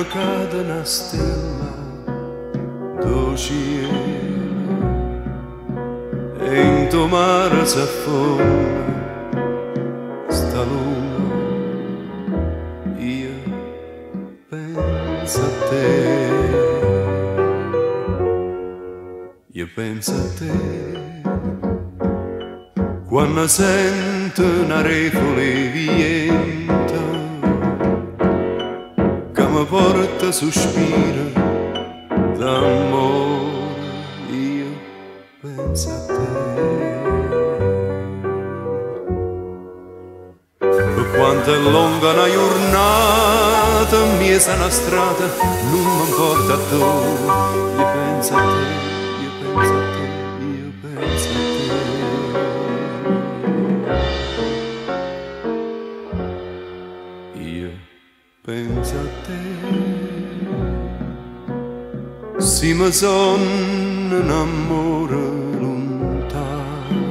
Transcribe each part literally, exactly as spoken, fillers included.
cade una stella do cielo e in tuo mare s'affonda sta luna. Io penso a te, io penso a te quando sento una refole vienta che mi porta sospiro d'amore. Io penso a te per quanto è lunga una giornata miesa una strada non mi importa dove. Io penso a te, io penso a te, io penso a te. Io penso a te. Si mi son un amore lontano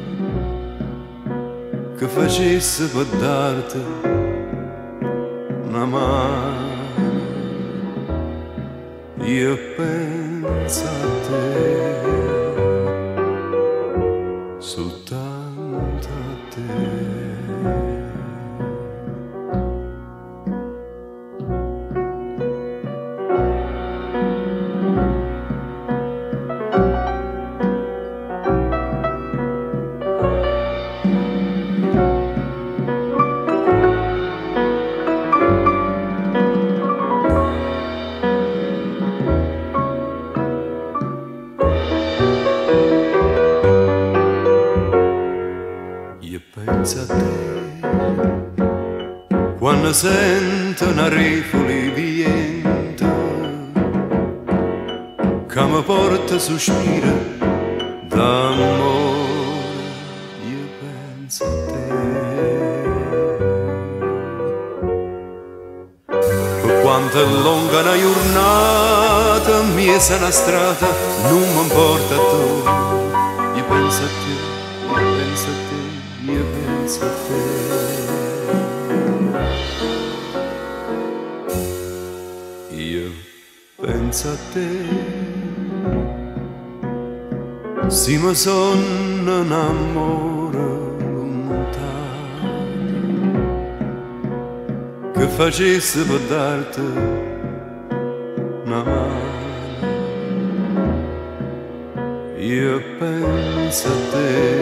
che facesse per darti una mano. Io penso a te, soltanto a te. Io penso a te quando sento una refole viento che mi porta sospiro d'amore. Io penso a te per quanto è lunga una giornata miesa una strada non mi importa dove. Io penso a te, io penso a te, io penso a te. Io penso a te. Si mi son un amore lontano che facesse per darti una mano. Io penso a te.